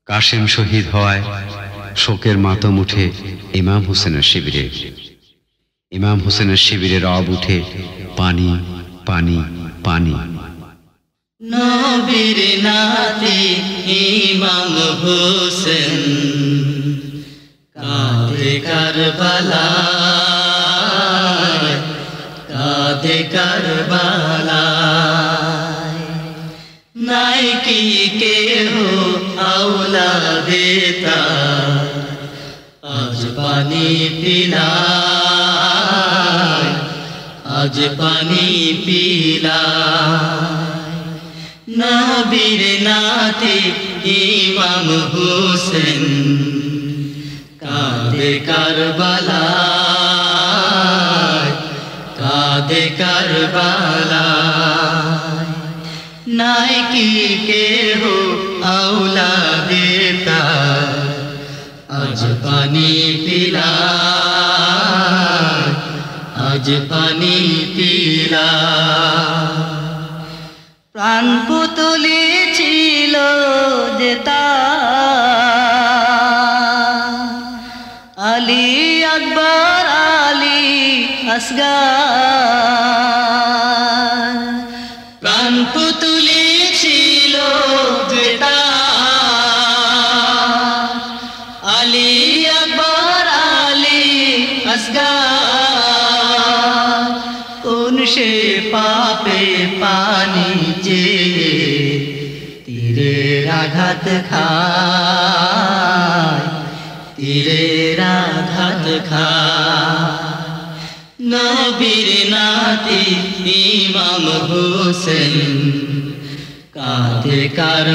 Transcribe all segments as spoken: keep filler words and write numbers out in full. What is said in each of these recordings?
কাশেম শহীদ হওয়ায় শোকের মাতম উঠে ইমাম হোসেনের শিবিরে। ইমাম হোসেনের শিবিরে রব উঠে পানি পানি পানি। নবীর নাতি ইমাম হোসেন কাঁদে কারবালায়, কাঁদে কারবালায়। নাই কি কেহ আওলাদে তার, আজ পানি পিলায়, আজ পানি পিলায়। নবীর নাতি ইমাম হোসেন কাঁদে কারবালায়, কাঁদে কারবালায়। নাই কি কেহ আওলাদে তার, আজ পানি পিলায়, আজ পানি পিলায়। প্রাণ পুতুলি ছিল যে তার, আলী আকবর আলী আসগার। প্রাণ পুতুলি ছিল যে তার, আলী আকবর আলী আসগার। কোন সে পাপে পানি চেয়ে তীরের আঘাত খায়, তীরের আঘাত খায়। নবীর নাতি ইমাম হোসেন কাঁদে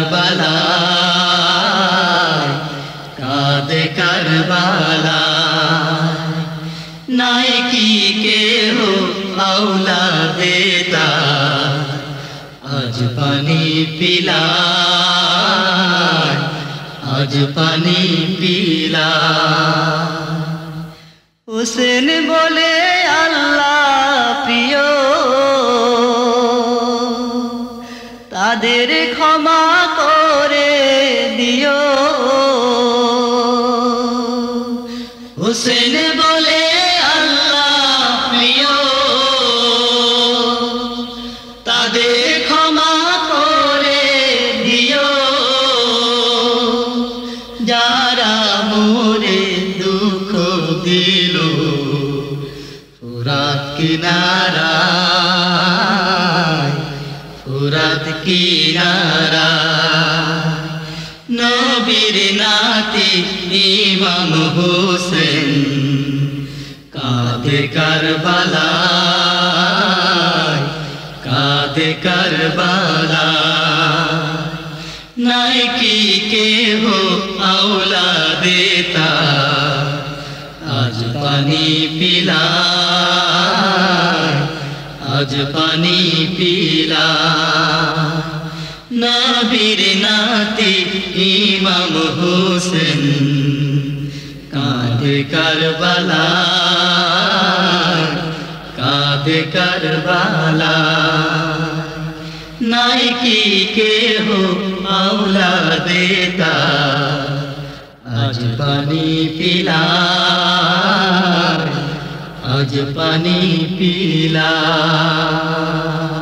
কারবালায়, কাঁদে কারবালায়। নাই কি কেহ আওলাদে তার, আজ পানি পিলায়, আজ পানি পিলায়। হোসেন বলে আল্লাহ প্রিয়, তাদের ক্ষমা করে দিও। হোসেন বলে আল্লাহ প্রিয়, তাদের ক্ষমা করে দিও। যারা মোরে দুঃখ দিল ফুরাত কিনারায়, ফুরাত কিনারায়। নবীর নাতি ইমাম হোসেন কাঁদে কারবালায়, কাঁদে কারবালায়। নাই কি কেহ আওলাদে তার, আজ পানি পিলায়, আজ পানি পিলায়। নবীর নাতি ইমাম হোসেন কাঁদে কারবালায়, কাঁদে কারবালায়। নাই কি কেহ আওলাদে তার, আজ পানি পিলায়, আজ পানি পিলায়।